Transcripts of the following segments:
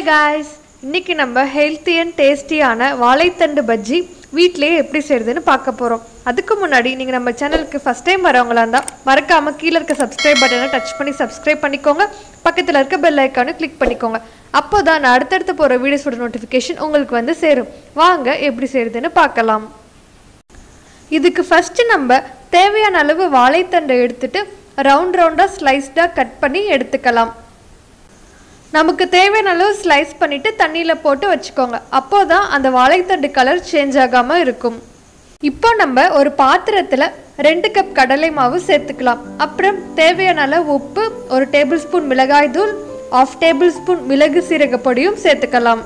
guys, இன்னைக்கு நம்ம healthy and tasty ஆன வாழைத்தண்டு பஜ்ஜி வீட்லயே எப்படி செய்யறதுன்னு பார்க்க போறோம். அதுக்கு முன்னாடி நீங்க நம்ம சேனலுக்கு ஃபர்ஸ்ட் டைம் வரவங்களா இருந்தா மறக்காம கீழ இருக்க subscribe பட்டனை டச் பண்ணி subscribe பண்ணிக்கோங்க. பக்கத்துல இருக்க bell ஐகானை click பண்ணிக்கோங்க. அப்போதான் நான் அடுத்தடுத்து போற வீடியோஸோட நோட்டிஃபிகேஷன் உங்களுக்கு வந்து சேரும். வாங்க எப்படி செய்யறதுன்னு பார்க்கலாம். இதுக்கு ஃபர்ஸ்ட் நம்ம தேவையான அளவு வாழைத்தண்டை எடுத்துட்டு ரவுண்ட் ரவுண்டா ஸ்லைஸ்டா கட் பண்ணி எடுத்துக்கலாம். நமக்கு தேவையான அளவு ஸ்லைஸ் பண்ணிட்டு தண்ணியில போட்டு வச்சுக்கோங்க. அப்போதான் அந்த வாழைத்தண்டு கலர் சேஞ்ச் ஆகாம இருக்கும். இப்போ நம்ம ஒரு பாத்திரத்துல 2 கப் கடலை மாவு சேர்த்துக்கலாம். அப்புறம் தேவையான அளவு உப்பு, 1 டேபிள்ஸ்பூன் மிளகாய் தூள், 1/2 டேபிள்ஸ்பூன் மிளகு சீரக பொடியும் சேர்த்துக்கலாம்.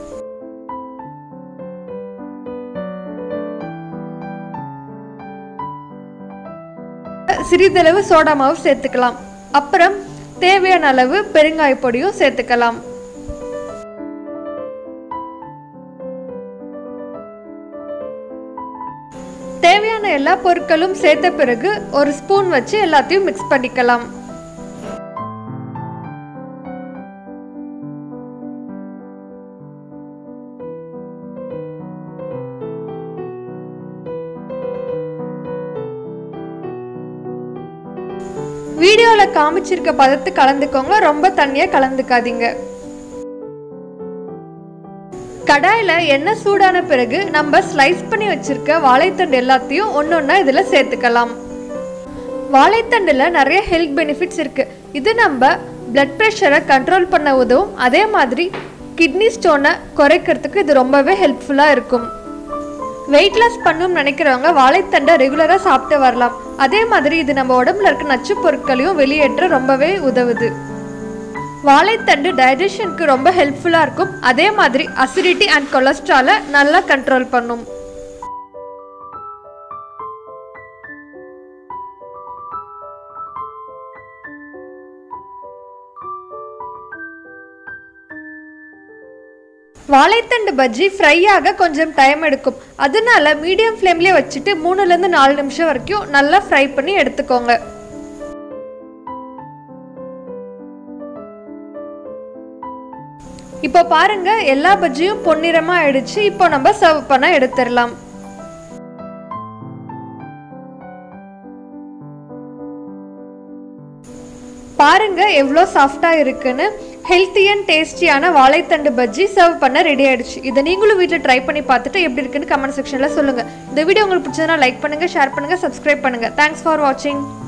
சிறிதளவு சோடா மாவு சேர்த்துக்கலாம். அப்புறம் தேவையான அளவு பெருங்காய பொடியும் சேர்த்துக்கலாம். தேவையான எல்லா பொருட்களும் சேர்த்த பிறகு ஒரு ஸ்பூன் வச்சு எல்லாத்தையும் மிக்ஸ் பண்ணிக்கலாம். வீடியோல காமிச்சிருக்க பதத்து கலந்துக்கோங்க, ரொம்ப தண்ணியா கலந்துக்காதீங்க. கடாயில எண்ணெய் சூடான பிறகு நம்ம ஸ்லைஸ் பண்ணி வச்சிருக்க வாழைத்தண்டு எல்லாத்தையும் ஒன்னொன்னா இதுல சேர்த்துக்கலாம். வாழைத்தண்டுல நிறைய ஹெல்த் பெனிஃபிட்ஸ் இருக்கு. இது நம்ம பிளட் பிரஷரை கண்ட்ரோல் பண்ண உதவும். அதே மாதிரி கிட்னி ஸ்டோனை குறைக்கிறதுக்கு இது ரொம்பவே ஹெல்ப்ஃபுல்லா இருக்கும். வெயிட் லாஸ் பண்ணணும்னு நினைக்கிறவங்க வாழைத்தண்டை ரெகுலரா சாப்பிட்டு வரலாம். அதே மாதிரி இது நம்ம உடம்புல இருக்க நச்சு பொருட்களையும் வெளியேற்ற ரொம்பவே உதவுது. வாழைத்தண்டு டைஜஷனுக்கு ரொம்ப ஹெல்ப்ஃபுல்லா இருக்கும். அதே மாதிரி அசிடிட்டி அண்ட் கொலஸ்ட்ராலை நல்லா கண்ட்ரோல் பண்ணும். வாழைத்தண்டு பஜ்ஜி ஃப்ரை ஆக கொஞ்சம் டைம் எடுக்கும். அதனால மீடியம் ஃப்ளேம்லயே வச்சுட்டு 3 ல இருந்து 4 நிமிஷம் வரைக்கும் நல்லா ஃப்ரை பண்ணி எடுத்துக்கோங்க. இப்போ பாருங்க, எல்லா பஜ்ஜியும் பொன்னிறமா ஆயிடுச்சு. இப்போ நம்ம சர்வ் பண்ண எடுத்துடலாம். பாருங்க எவ்வளோ சாஃப்டா இருக்குன்னு. ஹெல்த்தி அண்ட் டேஸ்டியான வாழைத்தண்டு பஜ்ஜி சர்வ் பண்ண ரெடி ஆயிடுச்சு. இதை நீங்களும் வீட்டில் ட்ரை பண்ணி பார்த்துட்டு எப்படி இருக்குன்னு கமெண்ட் செக்ஷன்ல சொல்லுங்க. இந்த வீடியோ உங்களுக்கு பிடிச்சதுன்னா லைக் பண்ணுங்க, ஷேர் பண்ணுங்க, சப்ஸ்கிரைப் பண்ணுங்க. தேங்க்ஸ் ஃபார் வாட்சிங்.